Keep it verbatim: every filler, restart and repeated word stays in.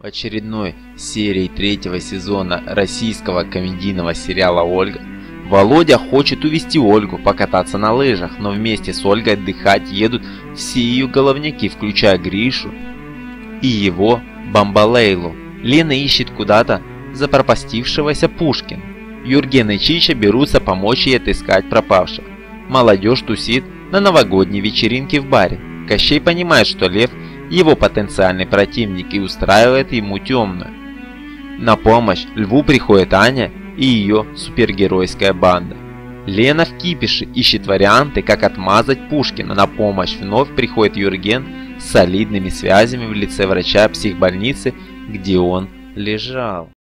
В очередной серии третьего сезона российского комедийного сериала «Ольга» Володя хочет увезти Ольгу покататься на лыжах, но вместе с Ольгой отдыхать едут все ее головняки, включая Гришу и его Бамбалейлу. Лена ищет куда-то запропастившегося Пушкина. Юрген и Чича берутся помочь ей отыскать пропавших. Молодежь тусит на новогодней вечеринке в баре. Кощей понимает, что Лев его потенциальный противник и устраивает ему темную. На помощь Льву приходит Аня и ее супергеройская банда. Лена в кипише ищет варианты, как отмазать Пушкина. На помощь вновь приходит Юрген с солидными связями в лице врача психбольницы, где он лежал.